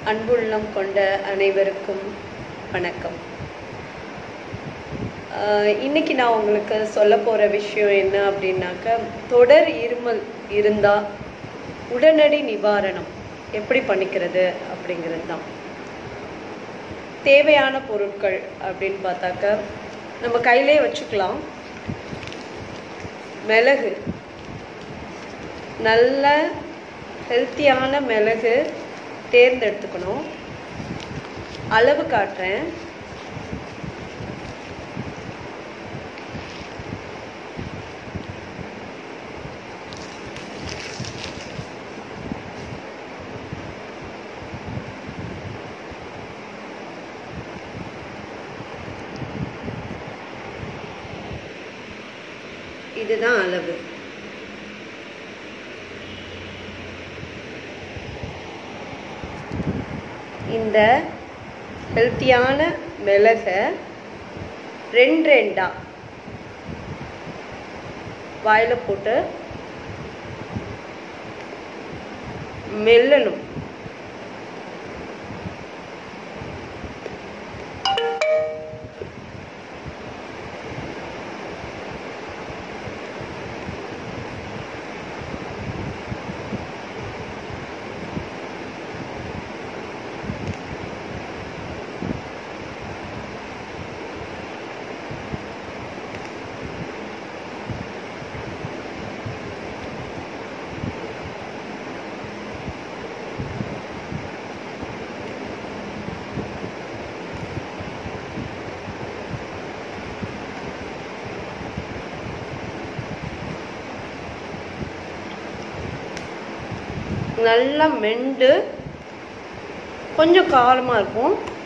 அன்புள்ளம் கொண்ட அனைவருக்கும் வணக்கம். இன்னைக்கு நான் உங்களுக்கு சொல்ல போகிற விஷயம் என்ன அப்படின்னாக்க, தொடர் இருமல் இருந்தால் உடனடி நிவாரணம் எப்படி பண்ணிக்கிறது அப்படிங்கிறது தான். தேவையான பொருட்கள் அப்படின்னு பார்த்தாக்க நம்ம கையிலே வச்சுக்கலாம். மிளகு, நல்ல ஹெல்த்தியான மிளகு தேர்ந்தெடுத்துக்கணும். அளவு காட்டுறேன். இதுதான் அளவு. இந்த ஹெல்த்தியான மிளகை ரெண்டா வாயில போட்டு மெல்லணும். நல்லா மெண்டு, கொஞ்சம் காரமாக இருக்கும்.